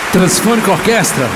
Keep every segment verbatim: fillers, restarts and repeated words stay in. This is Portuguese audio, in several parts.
Transfônica Orquestra.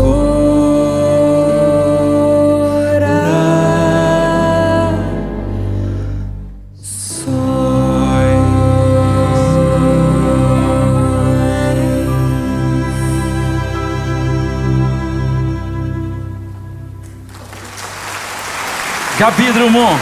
Gabi Drummond.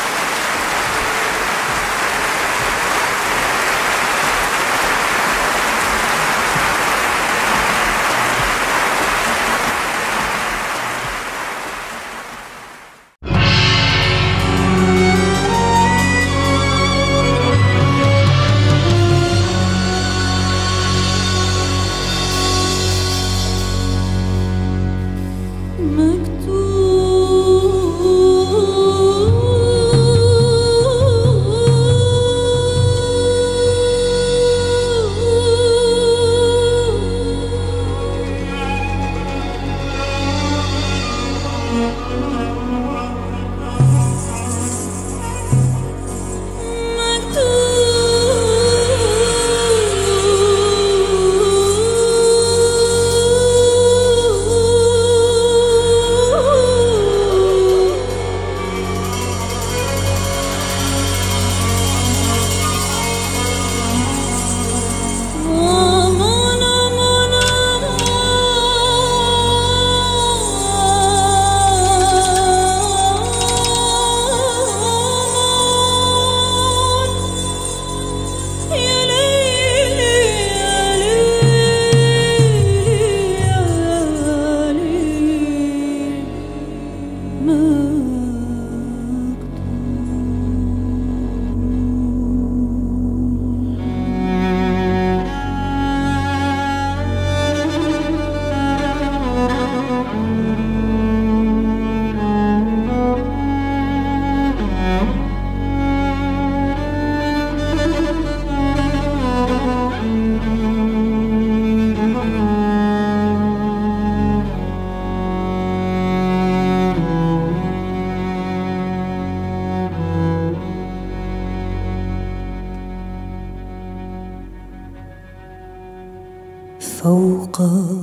فوق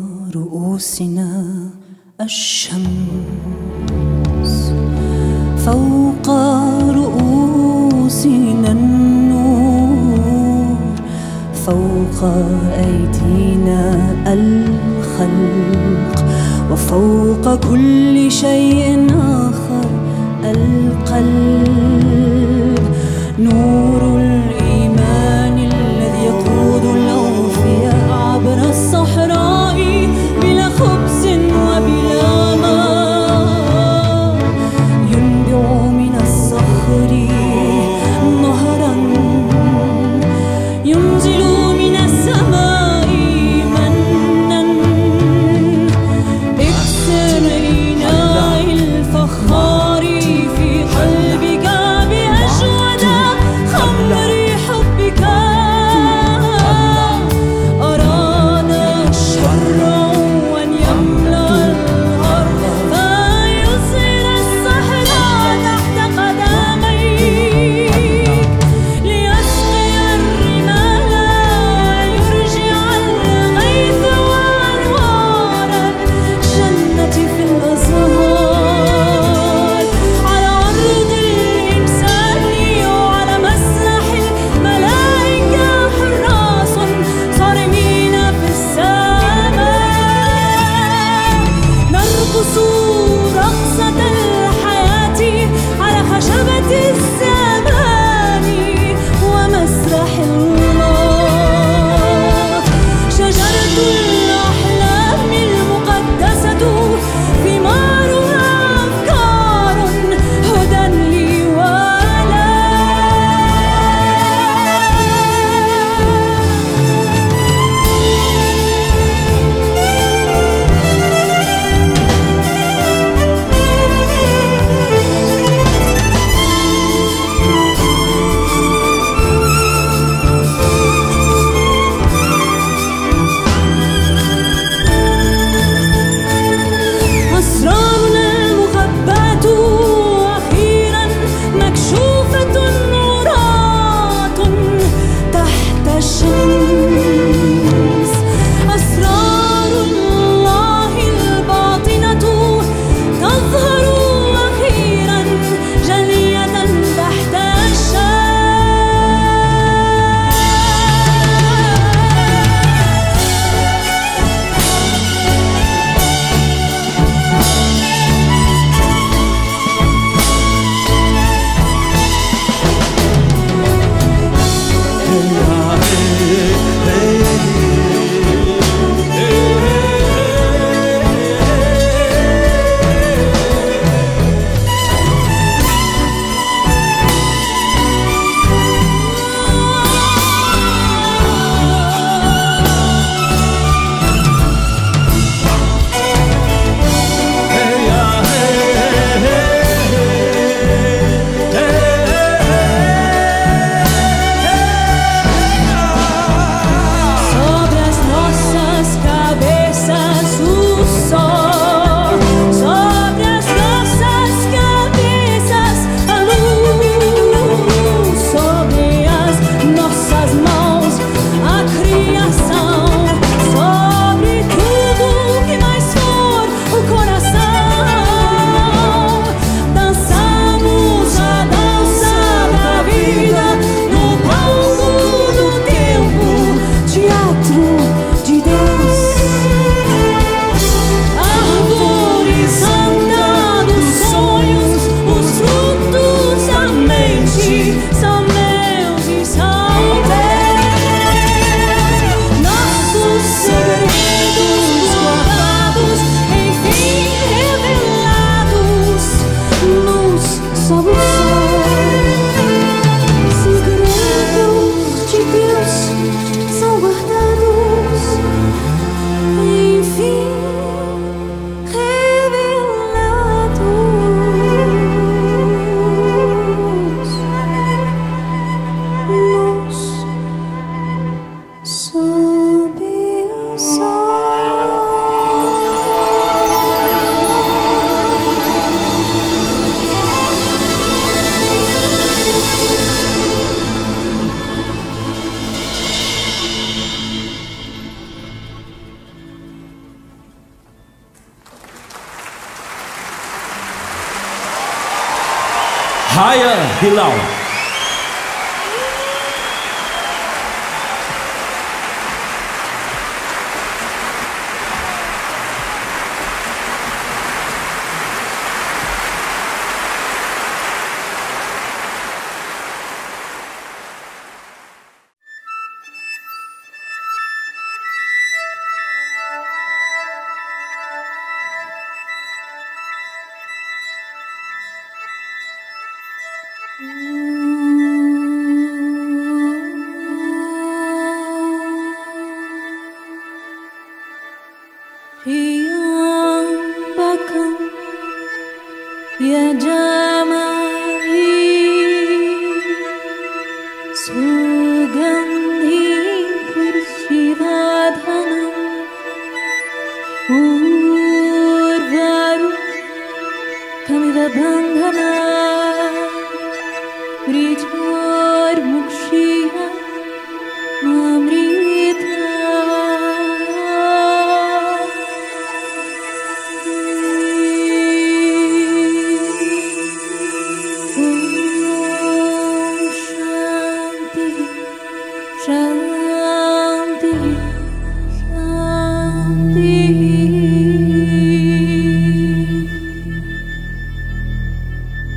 رؤوسنا الشمس، فوق رؤوسنا النور، فوق أيدينا الخلق، وفوق كل شيء آخر القلب. نور الإيمان الذي يقود الأوفياء عبر الصحراء بلا خبز وبلا ماء، ينبع من الصخر نهرا، ينزل من السماء منا. اكسر إناء الفخار في قلبك بأجود خمر حبك. Cahaya Hilal. Triambakam yajamai sugandhim purushivardhanam urvaru kamiva bandhana rijor mukshiya mamrita. Shanti, Shanti.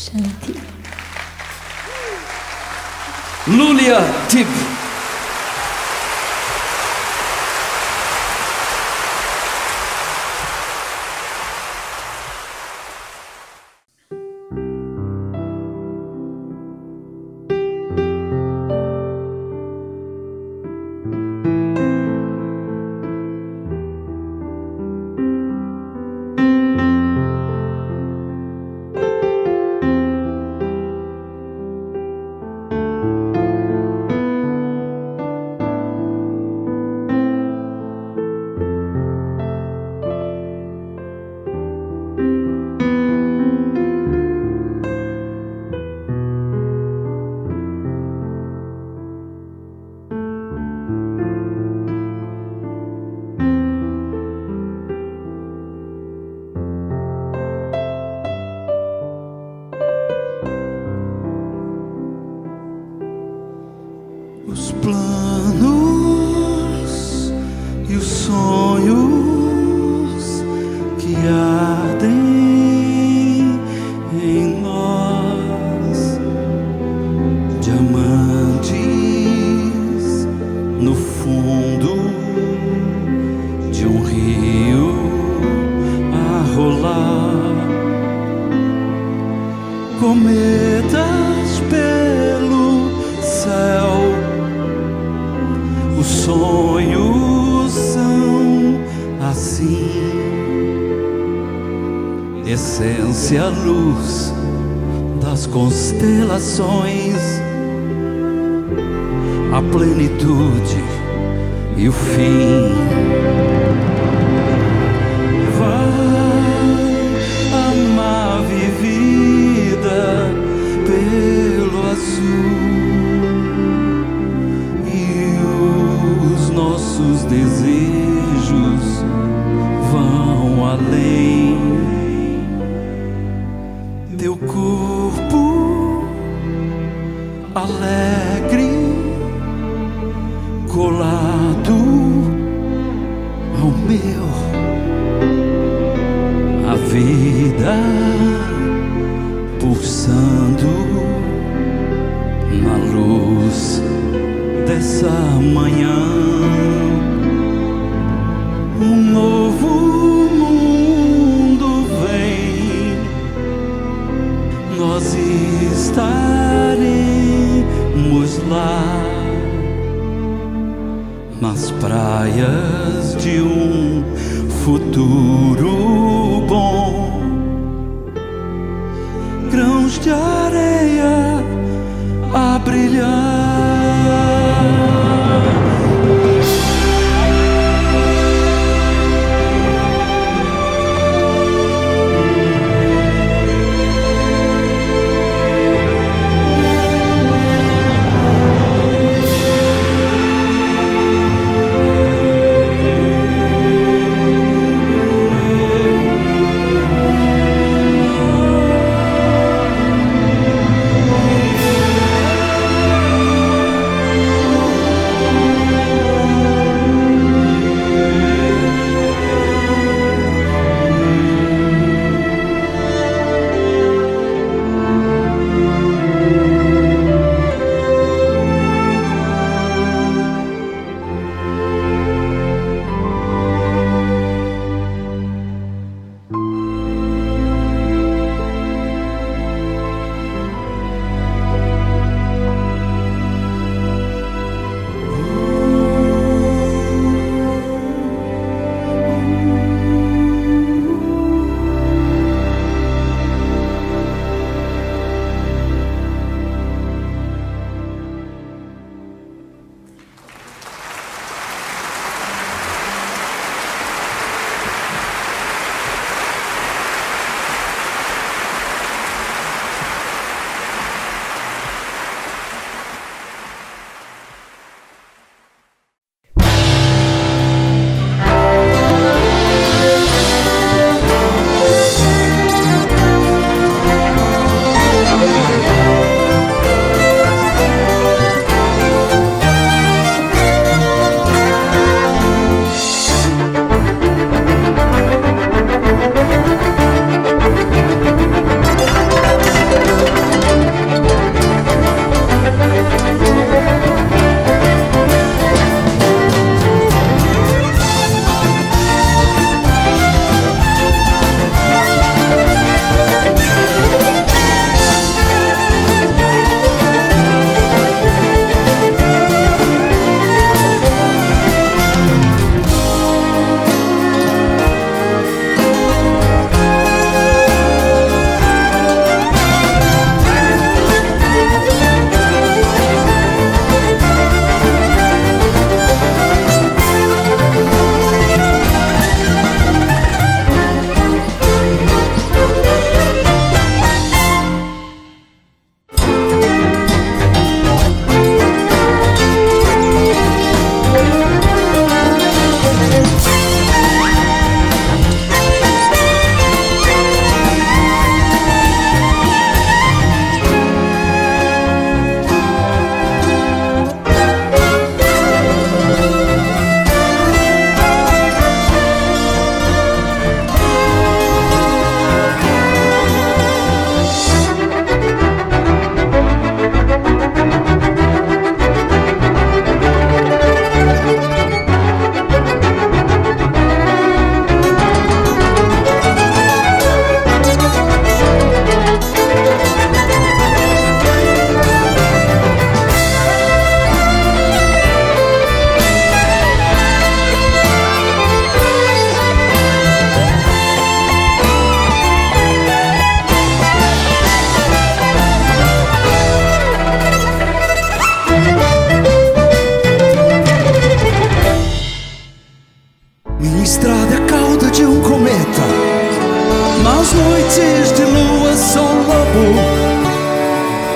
Shanti. Lulia Tip. Os planos e os sonhos que ardem em nós, diamantes no fundo de um rio a rolar, cometas pelo céu. Os sonhos são assim, essência, luz das constelações, a plenitude e o fim. Vai, amar vivida pelo azul, nossos desejos vão além. Teu corpo alegre colado ao meu, a vida pulsando na luz dessa manhã. Um novo mundo vem, nós estaremos lá nas praias de um futuro bom, grãos de areia a brilhar.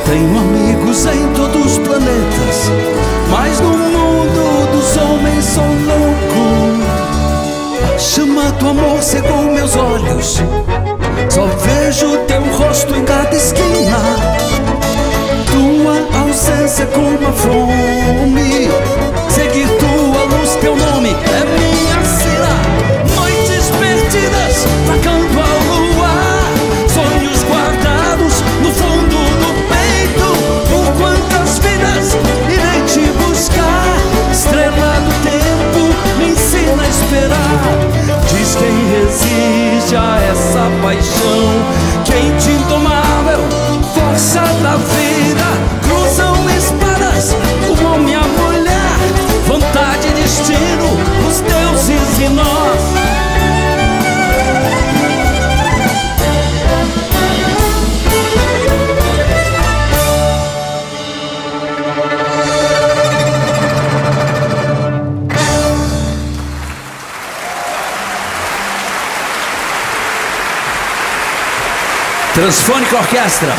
Tenho amigos em todos os planetas, mas no mundo dos homens sou louco. Chamado amor cegou meus olhos, só vejo teu rosto em cada esquina. Tua ausência como a fome, seguir tua luz, teu nome é minha sina. Noites perdidas, tacando a lua, sonhos guardados no fundo do peito. Por quantas vidas irei te buscar? Estrela do tempo, me ensina a esperar. Diz quem resiste a essa paixão, quem te indomável, força da vida. Cruzam espadas, o homem e a mulher, vontade e destino, os deuses e nós. Transfônica Orquestra.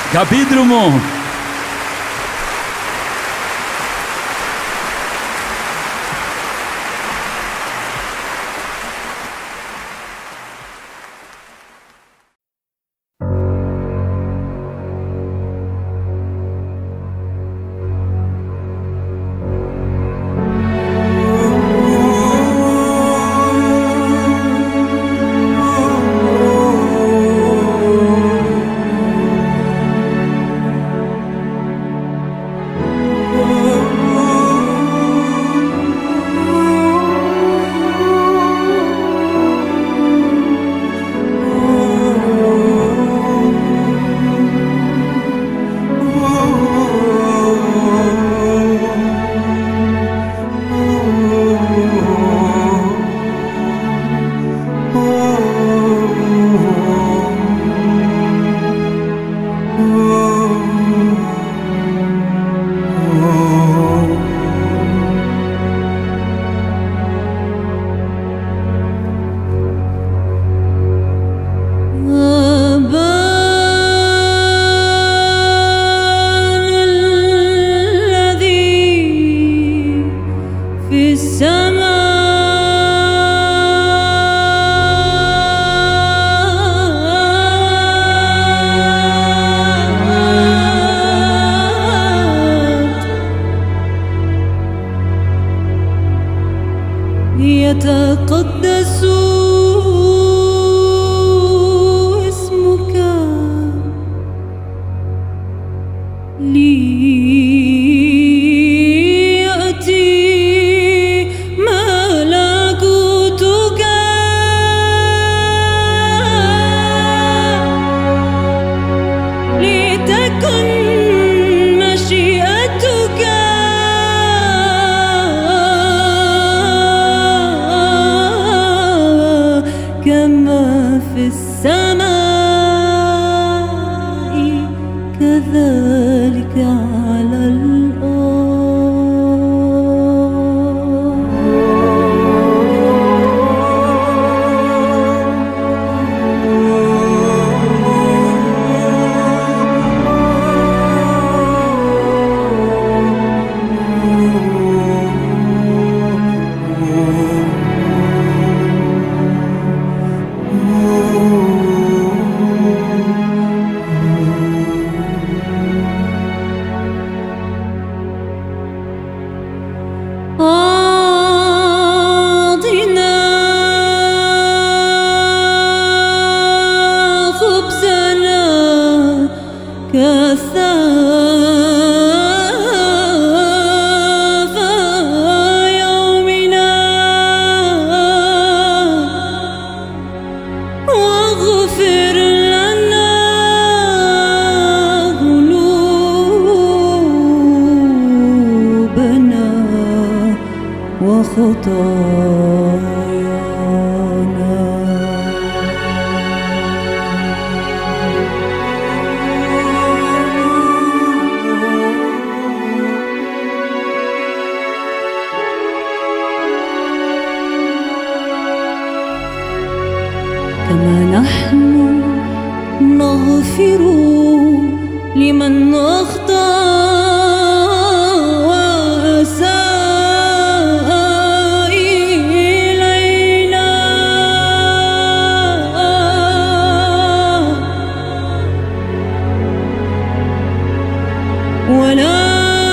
Gabi Drummond. يتقدس اسمك ليأتي ملكوتك لتكن مشيئتك كما في السماء كذلك على الأرض. أعطنا خبزنا كثافة يومنا واغفر لنا ذنوبنا وخطايانا. كما نحن نغفر لمن أخطأ وأساء إلينا ولا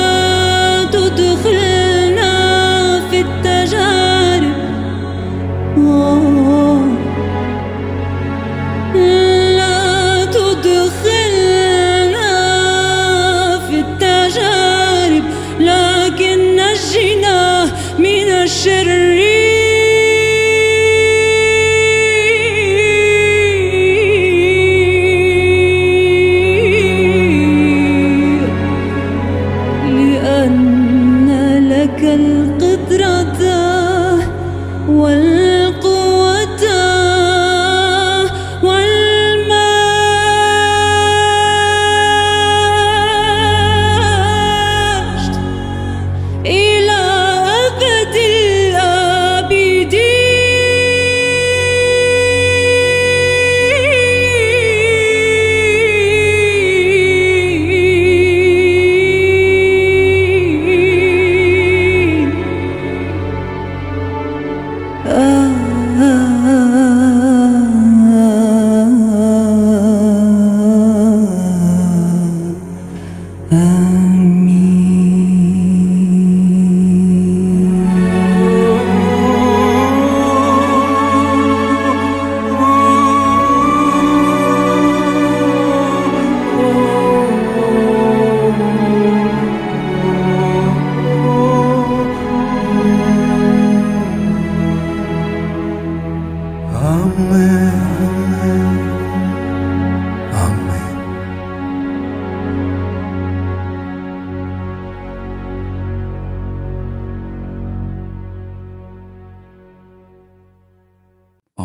تدخلنا في التجارب لا تدخلنا في التجارب لكن نجنا من الشرير. لأن لك القدرة والقوة والمجد إلى أبد الآبدين.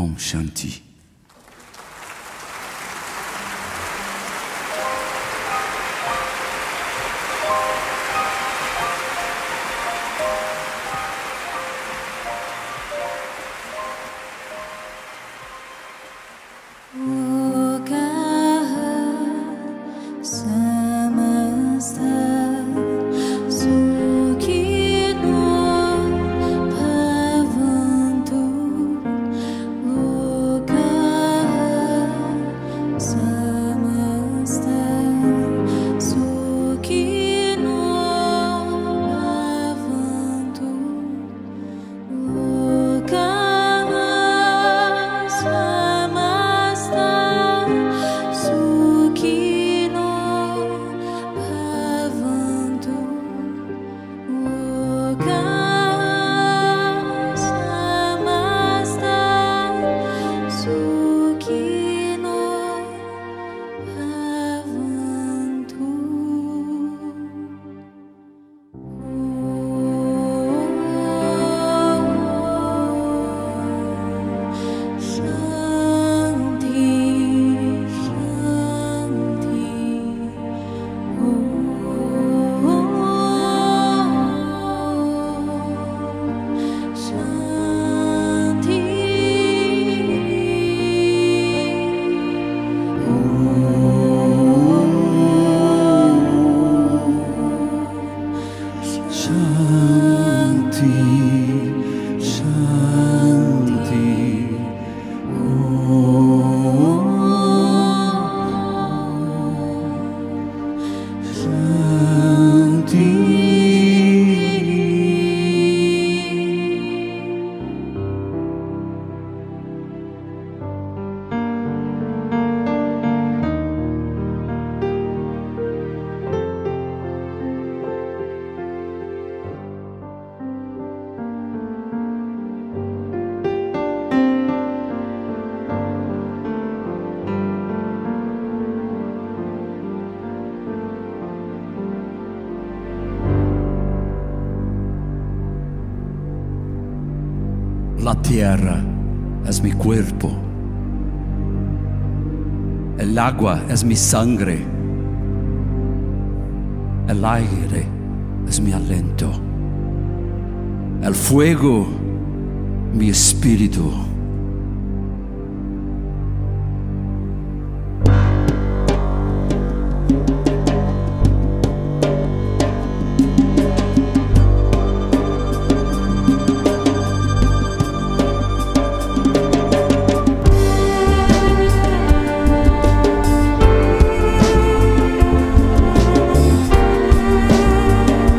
Om Shanti. La tierra es mi cuerpo, el agua es mi sangre, el aire es mi aliento, el fuego mi espíritu.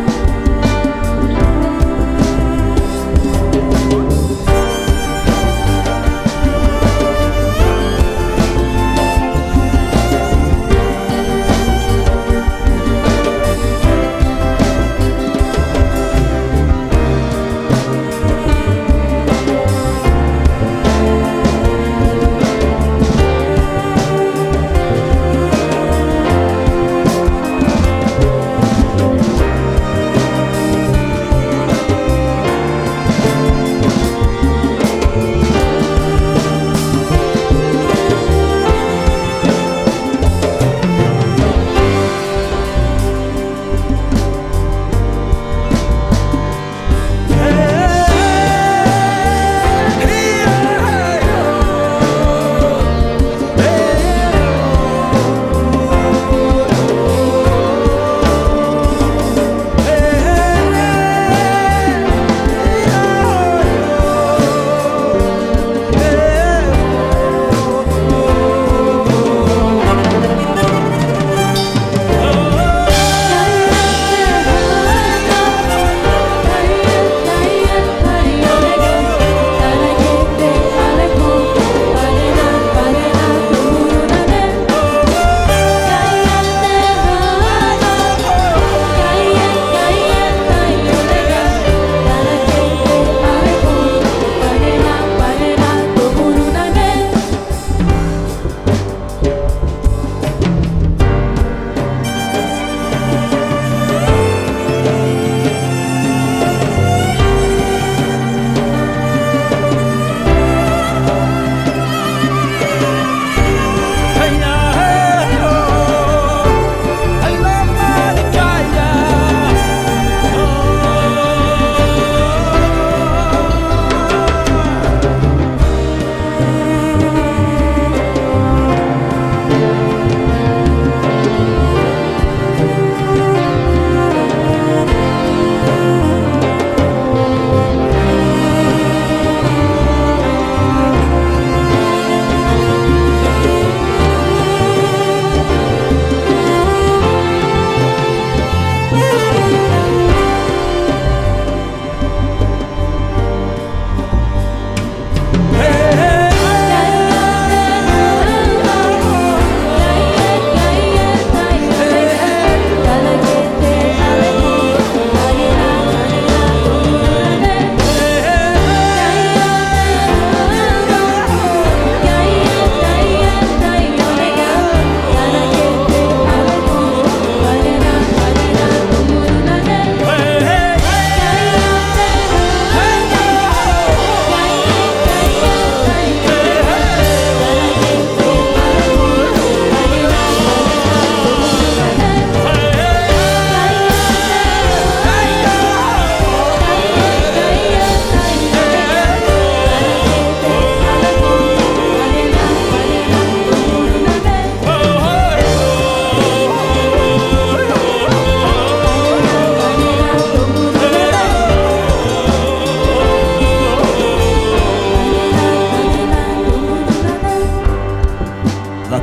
Thank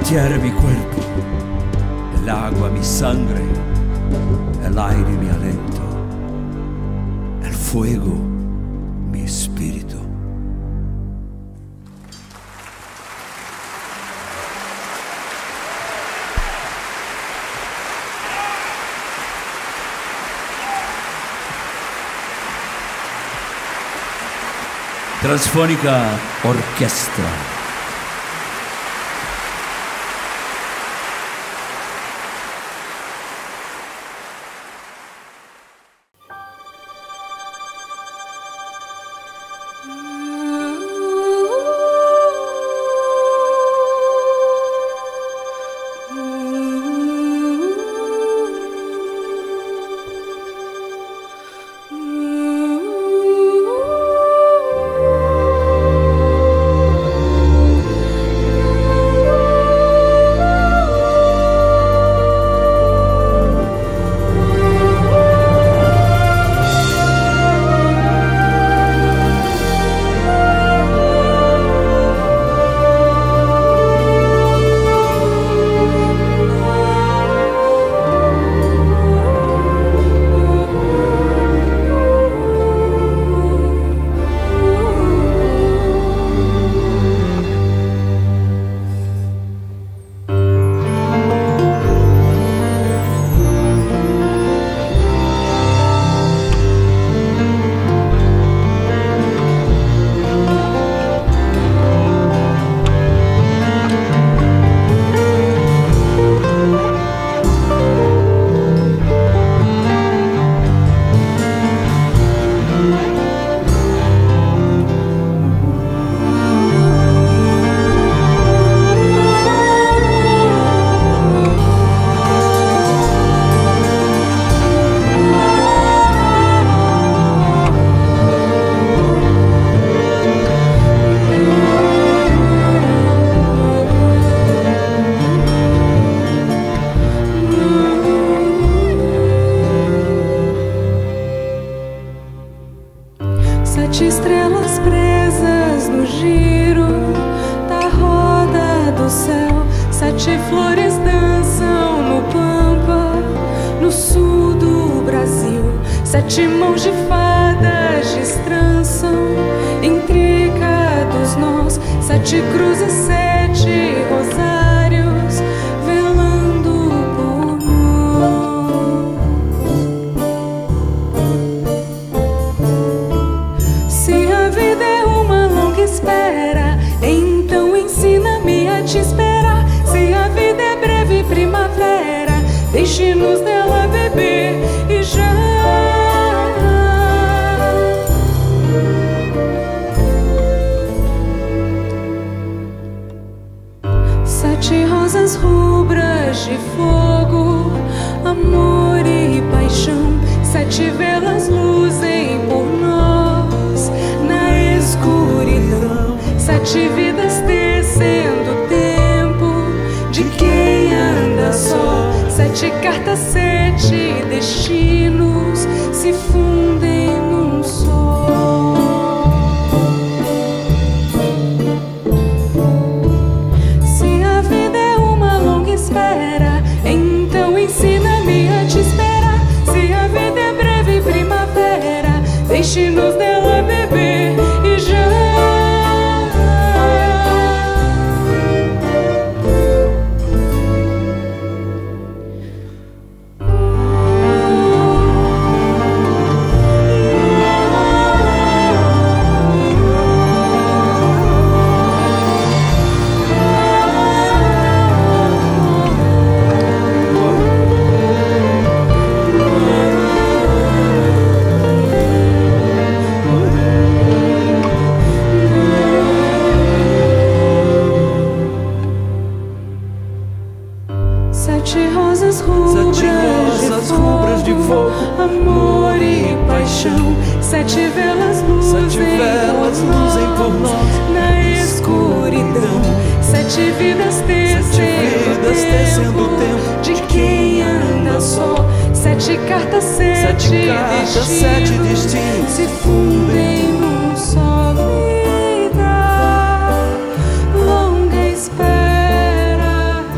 tierra mi cuerpo, el agua mi sangre, el aire mi aliento, el fuego mi espíritu. Transfónica Orquestra. Sete estrelas presas no giro da roda do céu. Sete flores dançam no pampa, no sul do Brasil. Sete mãos de fadas destrançam intricados nós. Sete cruzes, sete rosários velando por nós. Se a vida é uma longa espera, então ensina-me a te esperar. Se a vida é breve primavera, deixe-nos dela beber e já. Sete rosas rubras de fogo, amor e paixão. Sete velas luzem por nós na escuridão. Sete vidas tecendo o tempo de quem anda só. Sete cartas, sete destinos se fundem num só. Se a vida é uma longa espera, então ensina-me a te esperar. Se a vida é breve primavera, deixe-nos dela beber e já. Sete rosas rubras, Sete rosas rubras de fogo, amor e paixão. Sete velas luzem, sete velas luzem por nós na escuridão. Sete vidas tecendo o tempo de quem anda só. Sete cartas, sete, Sete cartas, sete destinos se fundem num só. Vida, longa espera,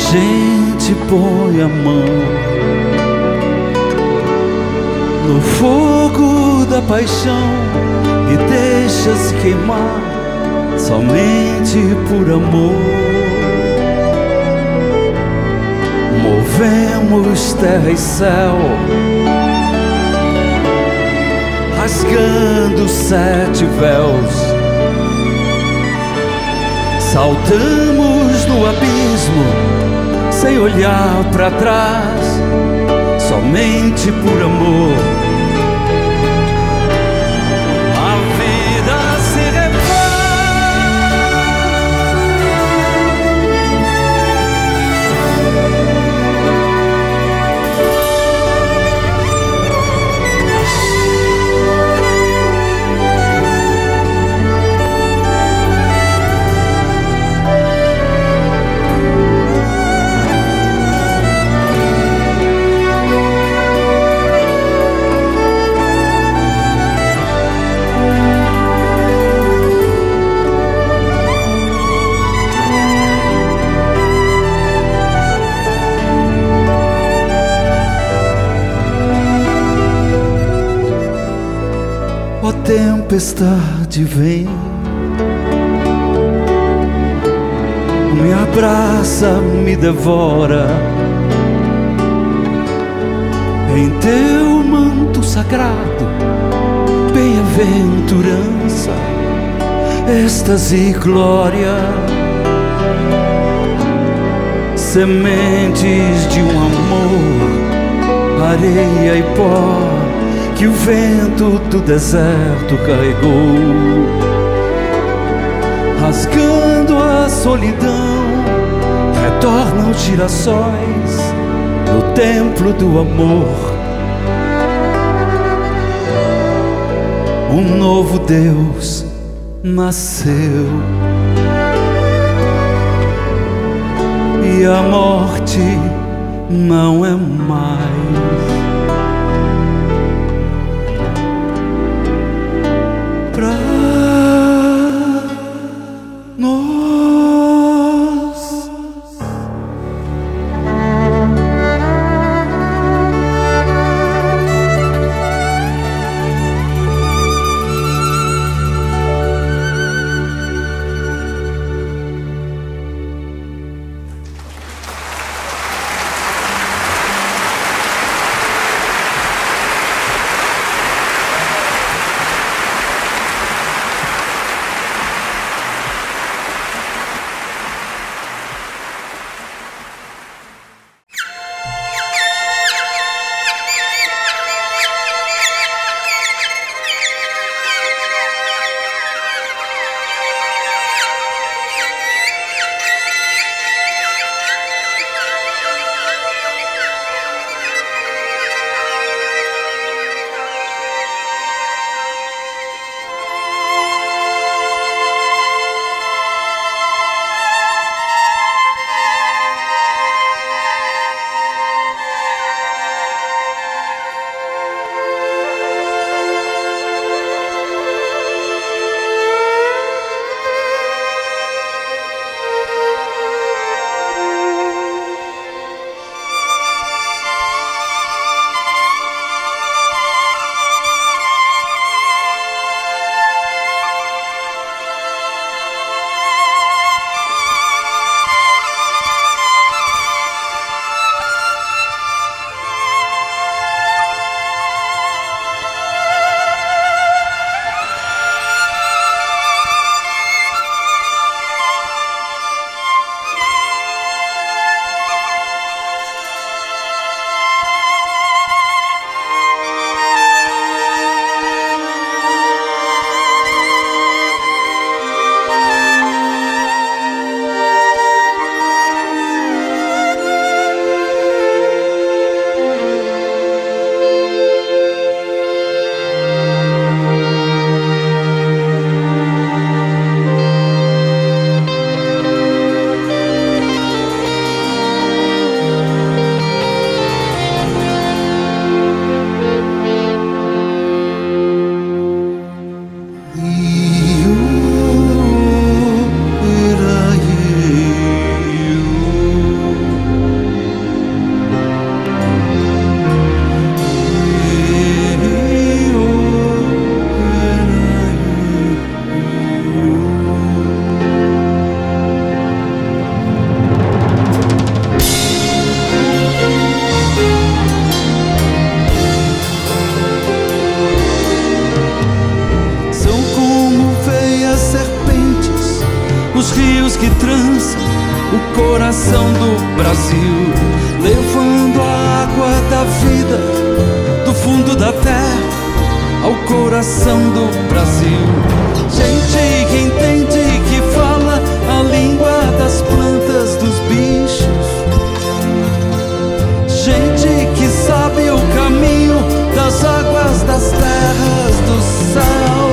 gente põe a mão no fogo da paixão e deixa-se queimar somente por amor. Movemos terra e céu, rasgando sete véus, saltamos no abismo sem olhar para trás, somente por amor. A vida se a tempestade vem, me abraça, me devora. Em teu manto sagrado, bem-aventurança, êxtase e glória, sementes de um amor, areia e pó que o vento do deserto carregou, rasgando a solidão, retornam os girassóis no templo do amor. Um novo Deus nasceu e a morte não é mais. o coração do Brasil, levando a água da vida do fundo da terra ao coração do Brasil. Gente que entende, que fala a língua das plantas, dos bichos. Gente que sabe o caminho das águas, das terras, do céu.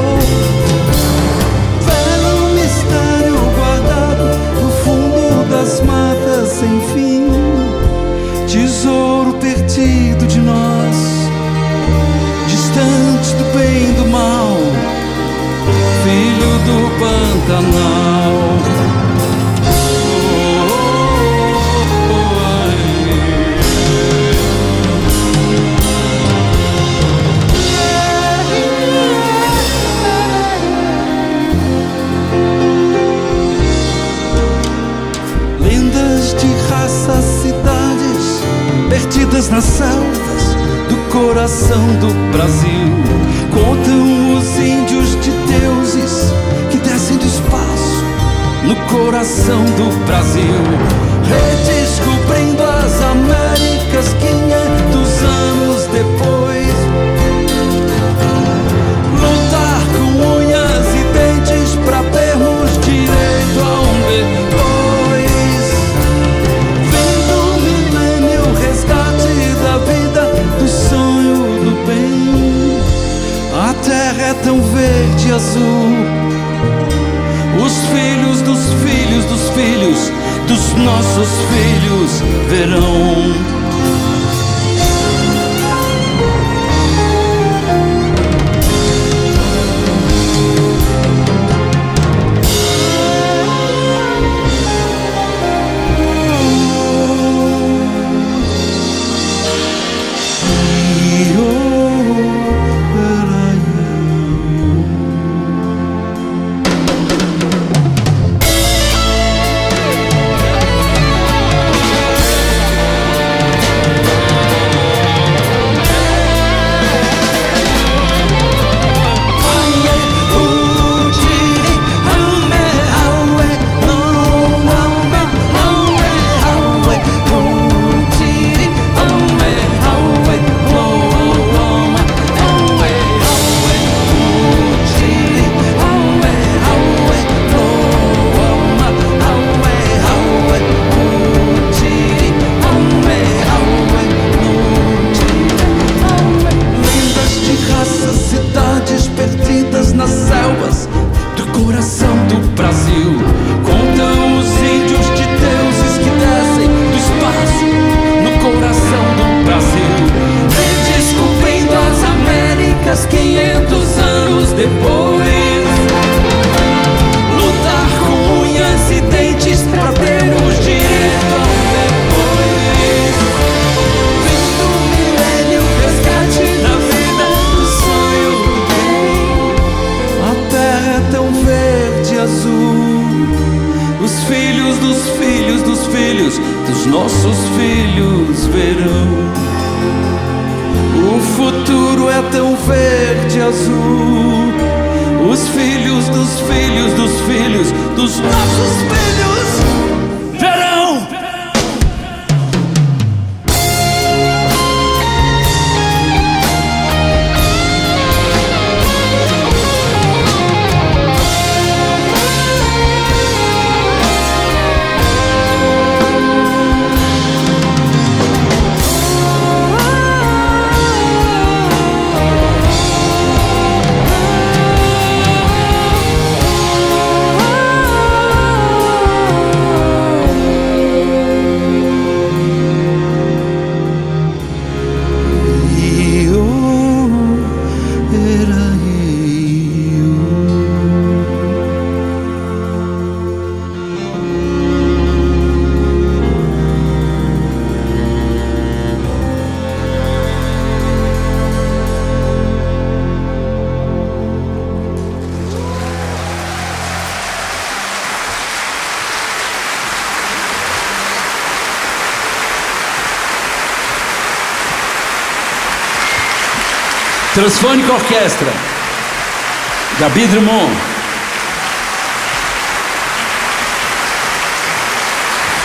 Velho mistério guardado no fundo das matas sem fim, tesouro perdido de nós, distante do bem e do mal, filho do Pantanal. Cidades perdidas nas selvas do coração do Brasil, contam os índios de deuses que descem do espaço no coração do Brasil, redescobrindo as Américas quinhentos anos depois. Lutar com unhas e dentes pra termos direito a um depois. Sonho do bem, a terra é tão verde e azul. Os filhos dos filhos dos filhos dos nossos filhos verão. Transfônica Orquestra, Gabi Drummond.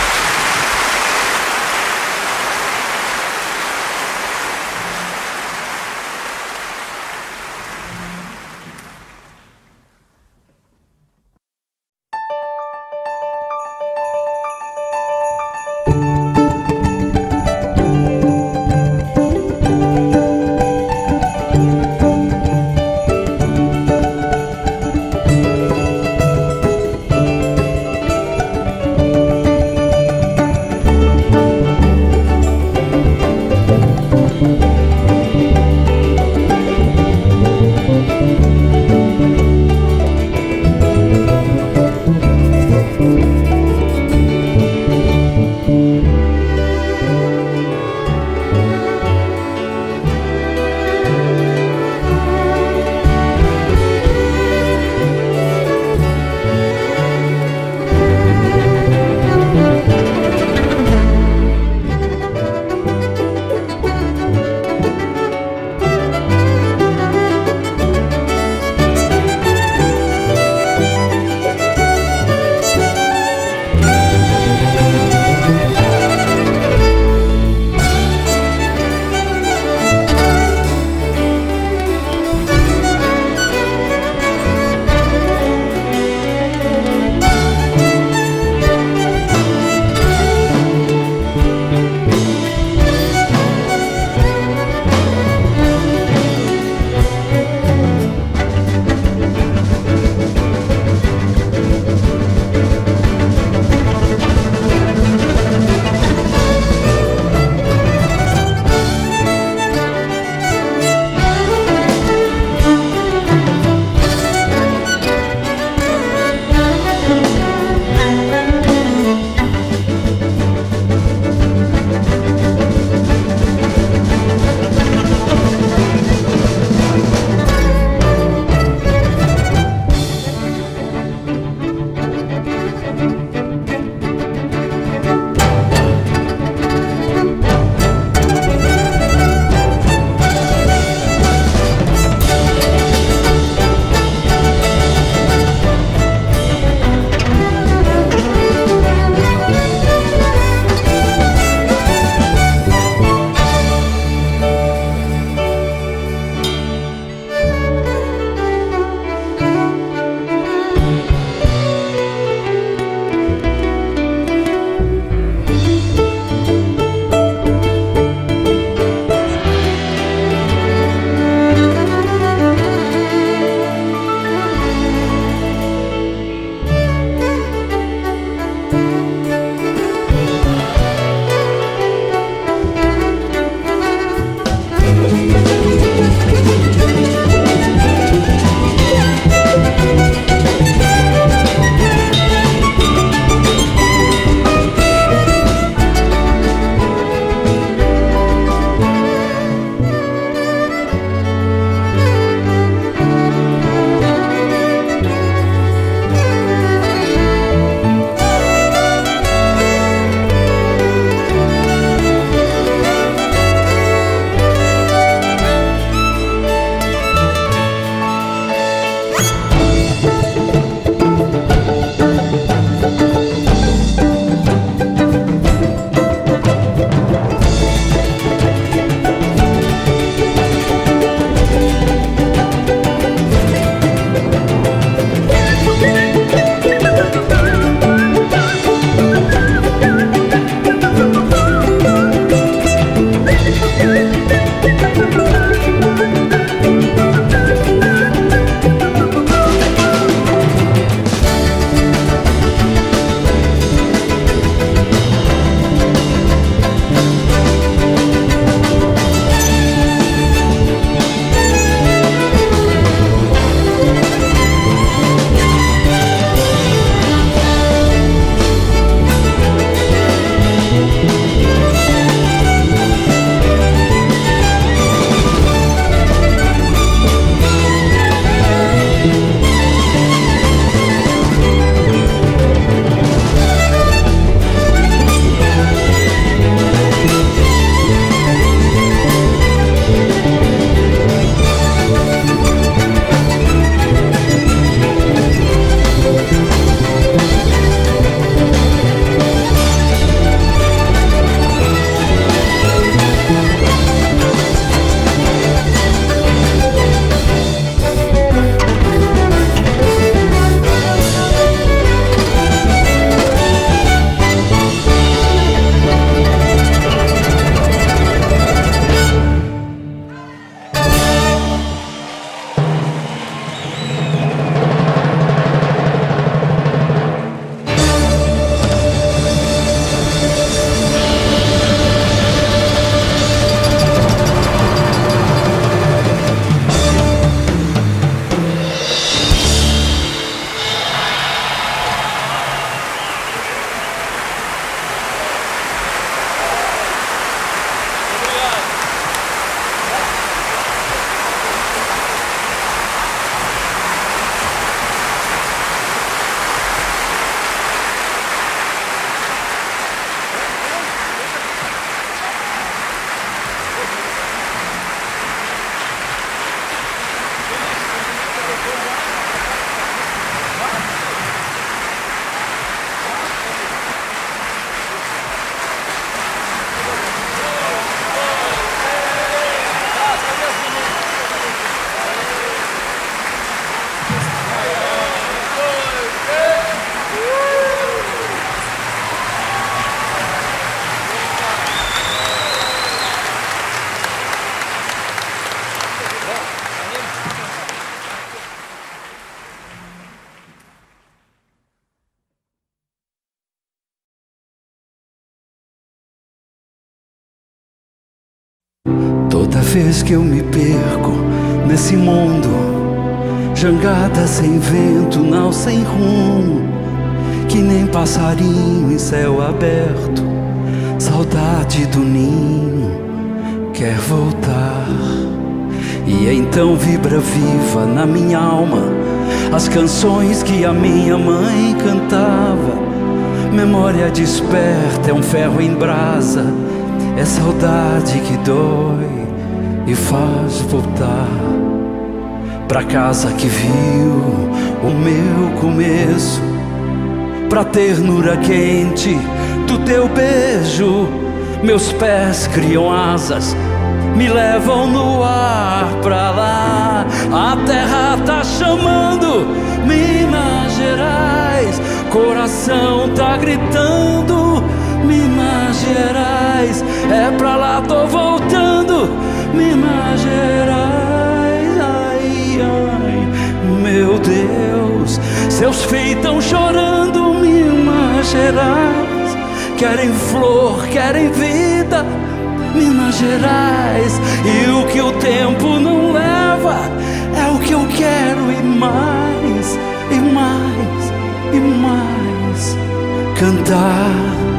vez que eu me perco nesse mundo, jangada sem vento, nau sem rumo, que nem passarinho em céu aberto, saudade do ninho quer voltar. E então vibra viva na minha alma as canções que a minha mãe cantava. Memória desperta, é um ferro em brasa, é saudade que dói e faz voltar pra casa que viu o meu começo, pra ternura quente do teu beijo. Meus pés criam asas, me levam no ar pra lá. A terra tá chamando, Minas Gerais. Coração tá gritando, Minas Gerais. É pra lá, tô voltando, Minas Gerais. Ai, ai, meu Deus, seus filhos tão chorando, Minas Gerais. Querem flor, querem vida, Minas Gerais. E o que o tempo não leva é o que eu quero, e mais, e mais, e mais. Cantar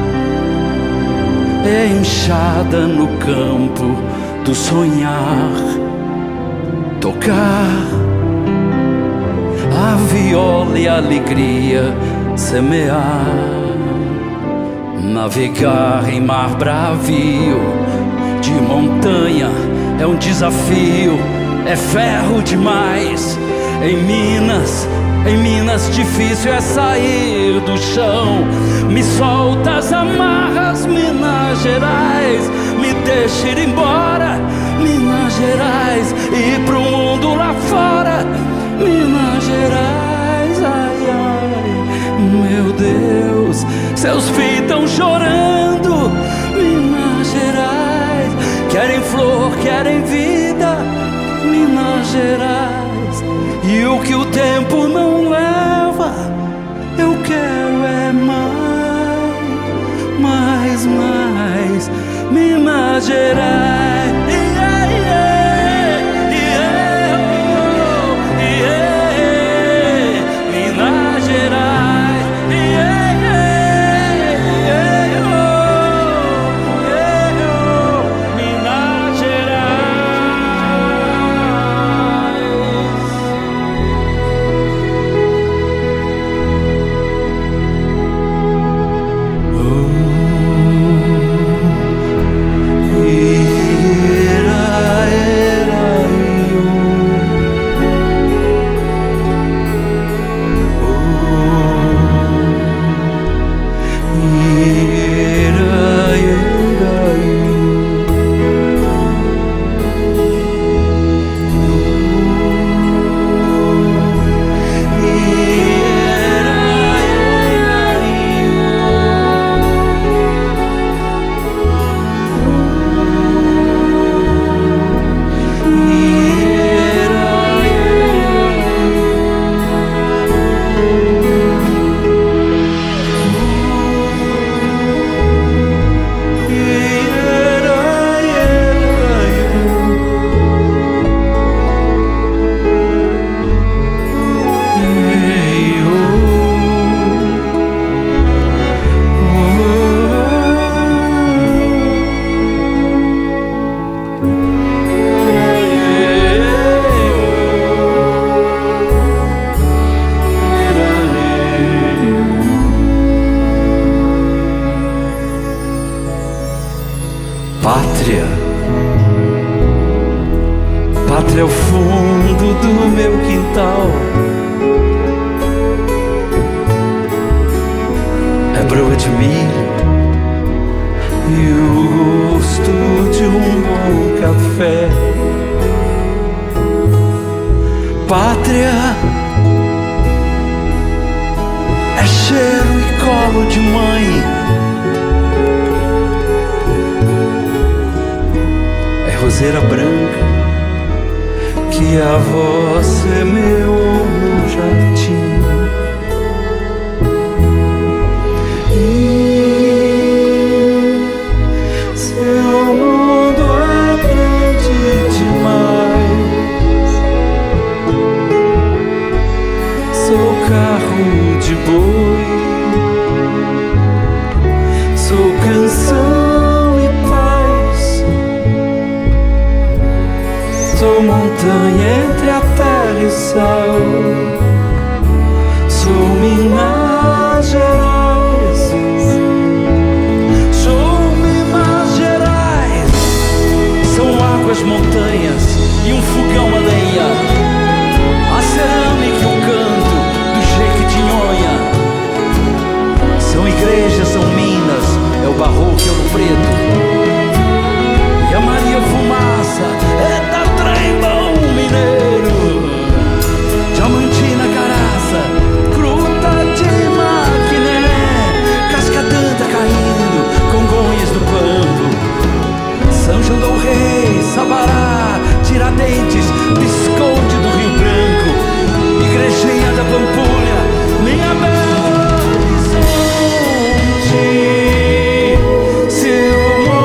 é enxada no campo do sonhar, tocar a viola e a alegria semear, navegar em mar bravio de montanha é um desafio, é ferro demais. Em Minas, em Minas difícil é sair do chão. Me solta as amarras, Minas Gerais. Me deixa ir embora, Minas Gerais. Ir pro mundo lá fora, Minas Gerais. Ai, ai, meu Deus, seus filhos tão chorando, Minas Gerais. Querem flor, querem vida, Minas Gerais. E o que o tempo não leva, eu quero é mais, mais, mais, Minas Gerais. Yeah, yeah, yeah, oh, yeah, Minas Gerais. Yeah, yeah, yeah, oh, yeah, oh, Minas Gerais. Pátria, pátria é o fundo do meu quintal, é broa de milho e o gosto de um bom café. Pátria é cheiro e colo de mãe, roseira branca que a avó semeou no jardim. E seu mundo é grande montanha entre a terra e o céu. Sou Minas Gerais, sou Minas Gerais. São águas, montanhas e um fogão a lenha, a cerâmica e o canto do Jequitinhonha. São igrejas, são minas, é o barroco e Ouro Preto. E a Maria Fumaça é da Trembão Mineiro, Diamantina, Caraça, Gruta de Maquiné, Cascadanta caindo, Congonhas do Pampo, São João del Rei, Sabará, Tiradentes, Visconde do Rio Branco, Igrejinha da Pampulha, minha Belo Horizonte. Se eu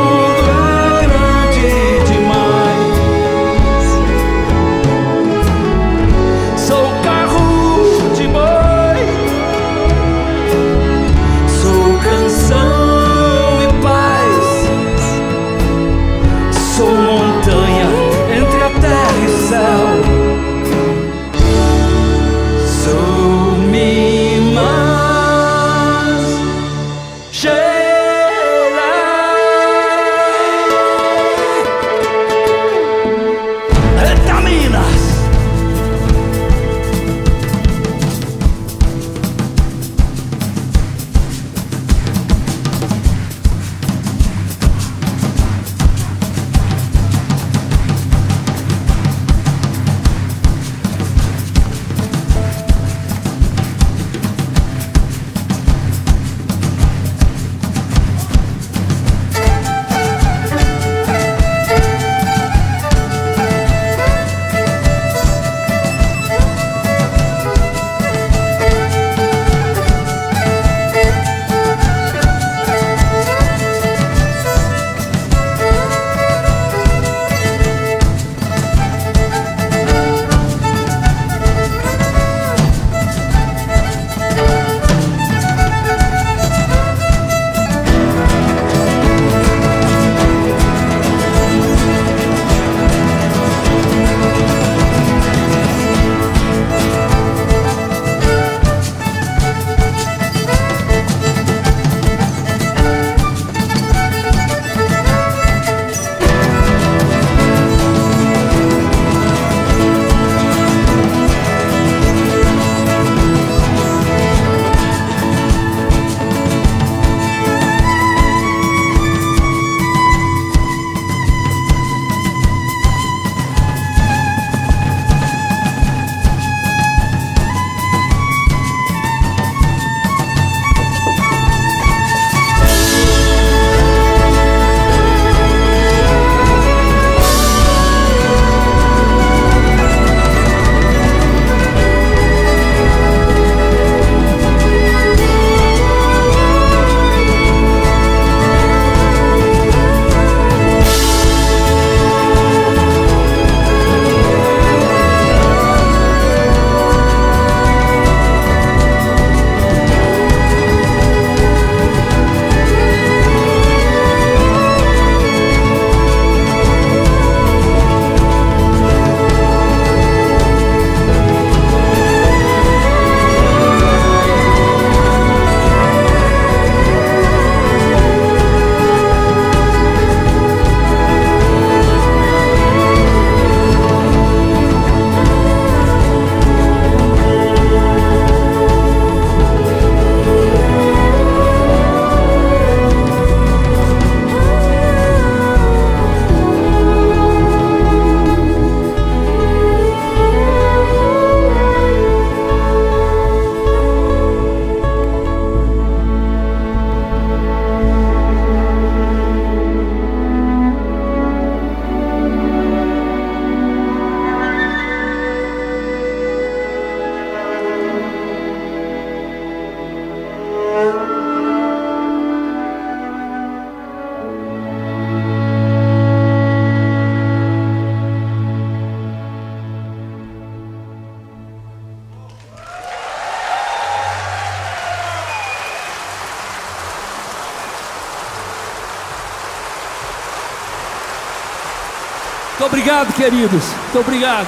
Muito obrigado, queridos. Muito obrigado.